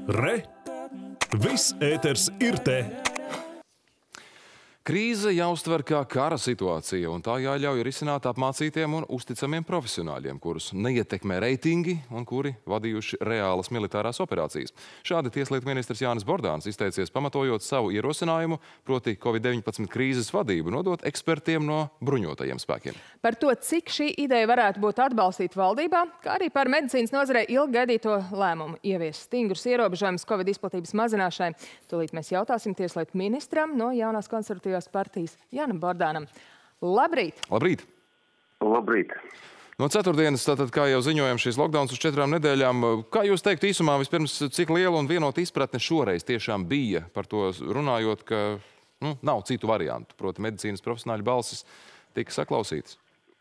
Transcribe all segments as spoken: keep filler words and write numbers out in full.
Re! Viss ēters ir te! Krīze jāuztver kā kara situācija, un tā jāļauj risināt apmācītiem un uzticamiem profesionāļiem, kurus neietekmē reitingi un kuri vadījuši reālas militārās operācijas. Šādi tieslietu ministrs Jānis Bordāns izteicies pamatojot savu ierosinājumu, proti Covid deviņpadsmit krīzes vadību nodot ekspertiem no bruņotajiem spēkiem. Par to, cik šī ideja varētu būt atbalstīta valdībā, kā arī par medicīnas nozarē ilgi gaidīto lēmumu ievies stingrus ierobežojumus Covid izplatības mazināšanai. Tūlīt mēs jautāsim tieslietu ministram no jaunās konservatīvās partijas Jānam Bordānam. Labrīt! Labrīt! Labrīt! No ceturtdienas, tātad, kā jau ziņojam, šīs lockdowns uz četrām nedēļām. Kā jūs teiktu īsumā vispirms, cik liela un vienota izpratne šoreiz tiešām bija par to runājot, ka nu, nav citu variantu? Proti, medicīnas profesionāļu balsis tika saklausītas?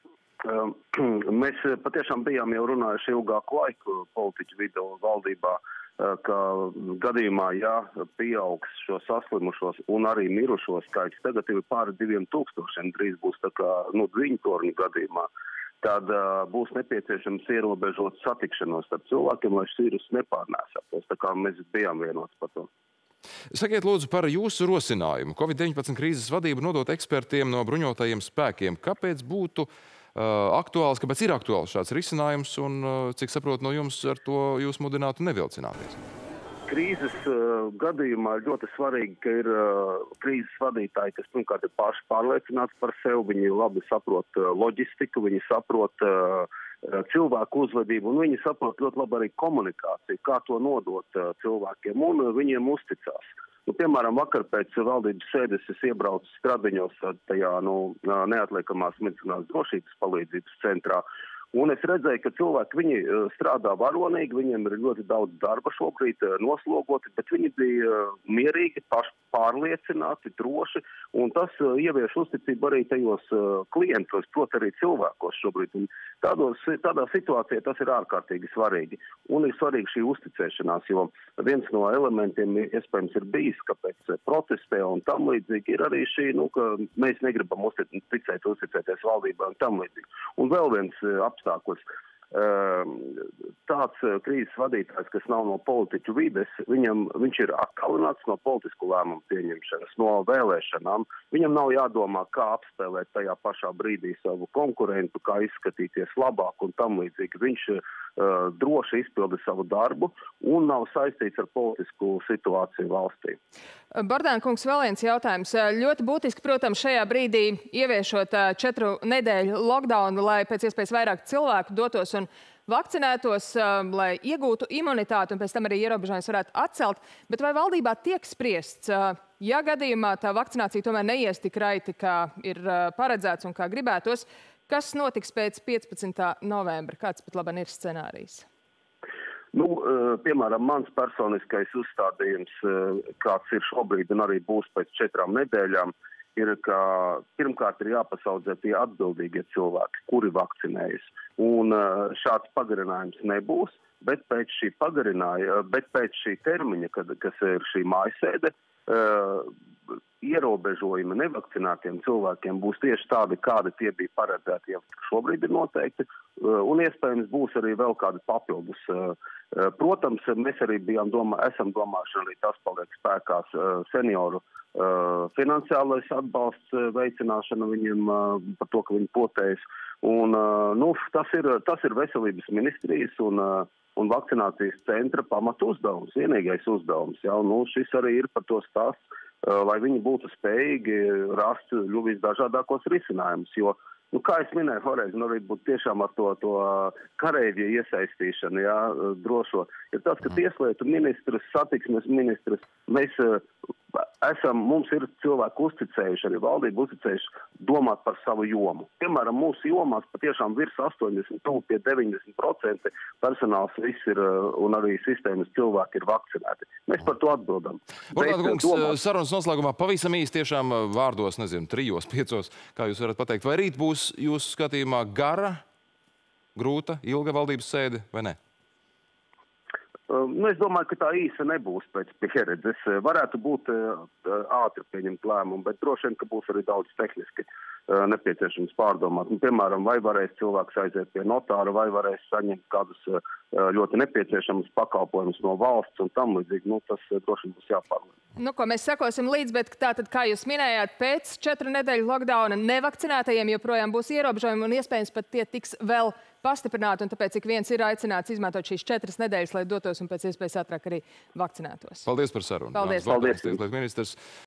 Mēs patiešām bijām jau runājuši ilgāku laiku politiķu vidū valdībā, ka gadījumā, ja pieaugs šo saslimušos un arī mirušo skaits, tagad ir pāri diviem tūkstošiem, drīz būs tā kā nu, dviņtorņu gadījumā, tad uh, būs nepieciešams ierobežot satikšanos starp cilvēkiem, lai šis vīrus nepārnēsātos. Tā kā mēs bijām vienots par to. Sakiet lūdzu par jūsu rosinājumu. Covid deviņpadsmit krīzes vadību nodot ekspertiem no bruņotajiem spēkiem. Kāpēc būtu uh, aktuāls, kāpēc ir aktuāls šāds risinājums un, uh, cik saprotu no jums, ar to jūs mudinātu nevilcināties? Krīzes uh, gadījumā ir ļoti svarīgi, ka ir uh, krīzes vadītāji, kas pirmkārt ir paši pārliecināti par sevi, viņi labi saprot uh, loģistiku, viņi saprot uh, cilvēku uzvedību, un viņi saprot ļoti labi arī komunikāciju, kā to nodot uh, cilvēkiem, un uh, viņiem uzticās. Nu, piemēram, vakar pēc valdības sēdes es iebraucu Stradiņos tajā nu, neatliekamās medicīnās drošības palīdzības centrā, un es redzēju, ka cilvēki viņi strādā varonīgi, viņiem ir ļoti daudz darba šobrīd noslogoti, bet viņi bija mierīgi, paši pārliecināti, droši, un tas ievieš uzticību arī tajos klientos, proti arī cilvēkos šobrīd. Un tādos, tādā situācijā tas ir ārkārtīgi svarīgi. Un ir svarīgi šī uzticēšanās, jo viens no elementiem iespējams ir bijis, kāpēc protestē un tam līdzīgi ir arī šī, nu, ka mēs negribam uzticēt, uzticēties valdībā un tam līdzīgi. Un vēl viens apstākļus. Tāds krīzes vadītājs, kas nav no politiķu vides, viņam, viņš ir attālināts no politisku lēmumu pieņemšanas, no vēlēšanām. Viņam nav jādomā, kā apspēlēt tajā pašā brīdī savu konkurentu, kā izskatīties labāk un tam līdzīgi. Viņš uh, droši izpilda savu darbu un nav saistīts ar politisku situāciju valstī. Bordāna kungs, vēl viens jautājums. Ļoti būtiski, protams, šajā brīdī ieviešot četru nedēļu lockdownu, lai pēc iespējas vairāk cilvēku dotos un vakcinētos, lai iegūtu imunitāti un pēc tam arī ierobežojumus varētu atcelt. Bet vai valdībā tiek spriests, ja gadījumā tā vakcinācija tomēr neies tik raiti, kā ir paredzēts un kā gribētos, kas notiks pēc piecpadsmitā novembra? Kāds pat labāk ir scenārijs? Nu, piemēram, mans personiskais uzstādījums, kāds ir šobrīd un arī būs pēc četrām nedēļām, ir, ka pirmkārt ir jāpasaudzē tie atbildīgie cilvēki, kuri vakcinējas. Un šāds pagarinājums nebūs, bet pēc šī pagarinājuma, bet pēc šī termiņa, kad, kas ir šī mājasēde, ierobežojumi nevakcinētiem cilvēkiem būs tieši tādi, kādi tie bija paredzēti, ja šobrīd ir noteikti, un iespējams būs arī vēl kādi papildus. Protams, mēs arī bijām domā, esam domājuši, arī tas paliek spēkās senioru finansiālais atbalsts veicināšana viņiem par to, ka viņi potējas. Un, nu, tas ir, tas ir veselības ministrijas un, un vakcinācijas centra pamatu uzdevums, vienīgais uzdevums. Ja? Nu, šis arī ir par to stāsts, lai viņi būtu spējīgi rast visdažādākos risinājumus, jo, nu, kā es minēju, Horeiz, nu, arī būtu tiešām ar to, to kareivju iesaistīšanu, jā, drošo, ir tas, ka tieslietu ministrs, satiksmes ministrs, mēs esam, mums ir cilvēki uzticējuši, arī valdība uzticējuši domāt par savu jomu. Piemēram, mūsu jomās patiešām virs astoņdesmit, pie deviņdesmit procenti personāls viss ir un arī sistēmas cilvēki ir vakcinēti. Mēs par to atbildam. Bordāna kungs, domāt... sarunas noslēgumā pavisam īsti tiešām vārdos, nezinu, trijos, piecos, kā jūs varat pateikt, vai rīt būs jūsu skatījumā gara, grūta, ilga valdības sēde vai ne? Nu, es domāju, ka tā īsa nebūs pēc pieredzes. Varētu būt ātri pieņemt lēmumu, bet droši vien, ka būs arī daudz tehniski nepieciešams pārdomāt. Un, piemēram, vai varēs cilvēks aiziet pie notāra, vai varēs saņemt kādus ļoti nepieciešamus pakalpojumus no valsts un tam līdzīgi. Nu, tas droši vien būs jāpārlēm. Nu, ko mēs sekosim līdz, bet tātad, kā jūs minējāt, pēc četru nedēļu lockdowna nevakcinētajiem joprojām būs ierobežojumi un iespējams pat tie tiks vēl pastiprināti, un tāpēc ik viens ir aicināts izmantot šīs četras nedēļas, lai dotos un pēc iespējas ātrāk arī vakcinētos. Paldies par sarunu. Paldies. Paldies. Paldies.